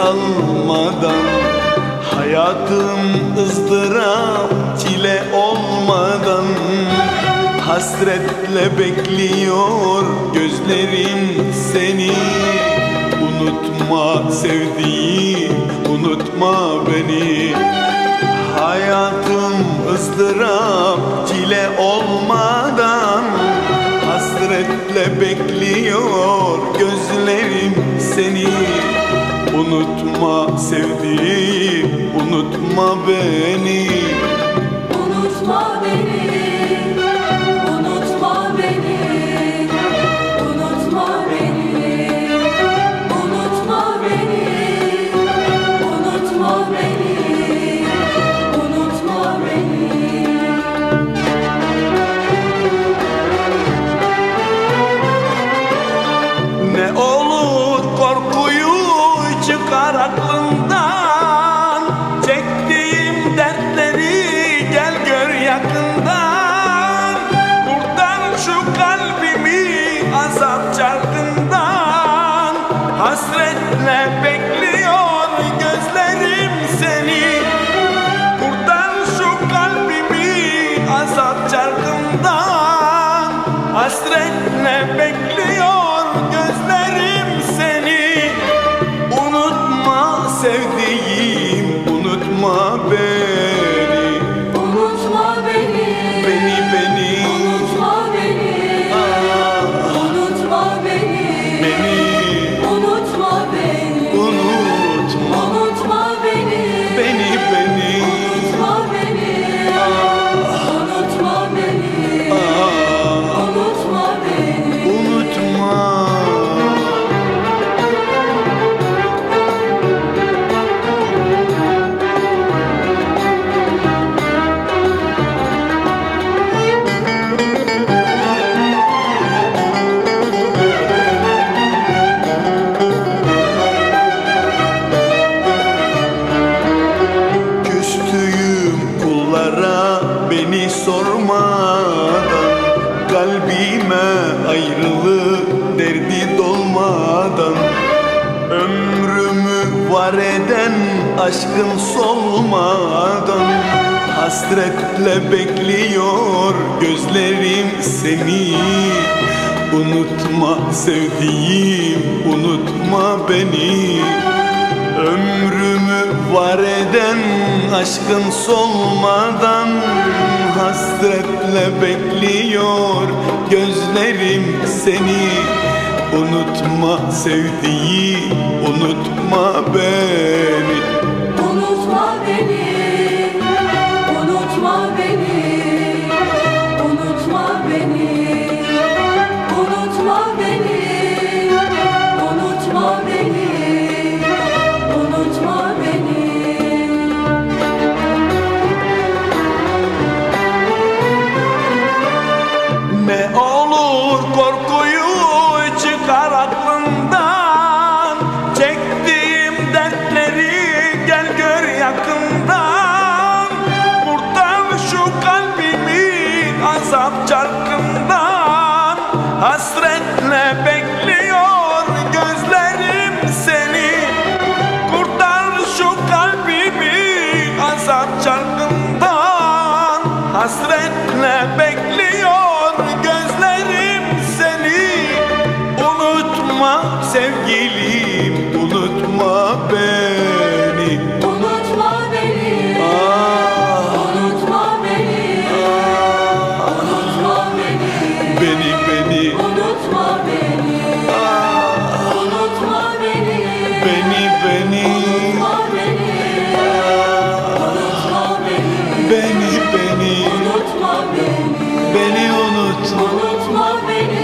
salmadan, hayatım ızdırap çile olmadan, hasretle bekliyor gözlerim seni. Unutma sevdiğim, unutma beni. Hayatım ızdırap çile olmadan, hasretle bekliyor gözlerim seni. Unutma sevdiğim, unutma beni. Unutma beni, unutma beni, unutma beni, unutma beni, unutma beni, unutma beni. Ne olur korkuyu çıkar aklından, çektiğim dertleri gel gör yakından. Buradan şu kalbimi azap çarkından, hasretle bekliyor gözlerim seni. Buradan şu kalbimi azap çarkından, hasretle bekliyor gözlerim seni. Unutma sevdiğim, unutma beni. Unutma beni, Beni unutma beni, unutma beni, unutma beni, unutma unutma beni, beni unutma beni, unutma beni, unutma beni. unutma. Küstüğüm kullara beni sormadan, kalbime ayrılık derdi dolmadan, ömrümü var eden aşkın solmadan, hasretle bekliyor gözlerim seni. Unutma sevdiğim, unutma beni. Ömrümü var eden aşkın solmadan, hasretle bekliyor gözlerim seni. Unutma sevdiğim, unutma beni. Unutma beni, unutma beni, unutma beni, unutma beni, unutma beni, unutma beni. Ne olur korkuyu çıkar aklından, çektiğim dertleri gel gör yakından. Buradan şu kalbimi azap çarkından, hasretle bekliyor gözlerim seni. Buradan şu kalbimi azap çarkından, hasretle bekliyor gözlerim seni. Unutma sevgilim, unutma beni. Unutma beni, unutma beni, unutma beni, Beni unutma beni, unutma beni, beni unutma beni, unutma beni, beni unutma beni, beni unutma unutma beni.